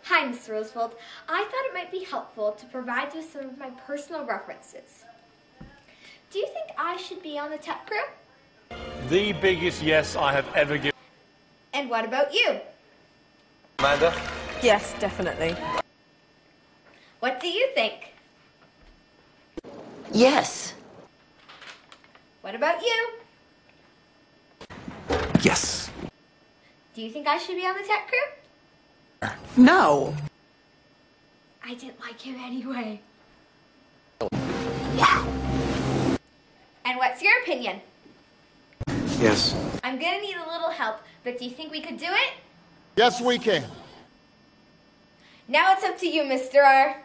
Hi, Miss Roosevelt. I thought it might be helpful to provide you with some of my personal references. Do you think I should be on the tech crew? The biggest yes I have ever given. And what about you? Amanda? Yes, definitely. What do you think? Yes. What about you? Yes. Do you think I should be on the tech crew? No. I didn't like him anyway. Wow. And what's your opinion? Yes. I'm gonna need a little help, but do you think we could do it? Yes, we can. Now it's up to you, Mr. R.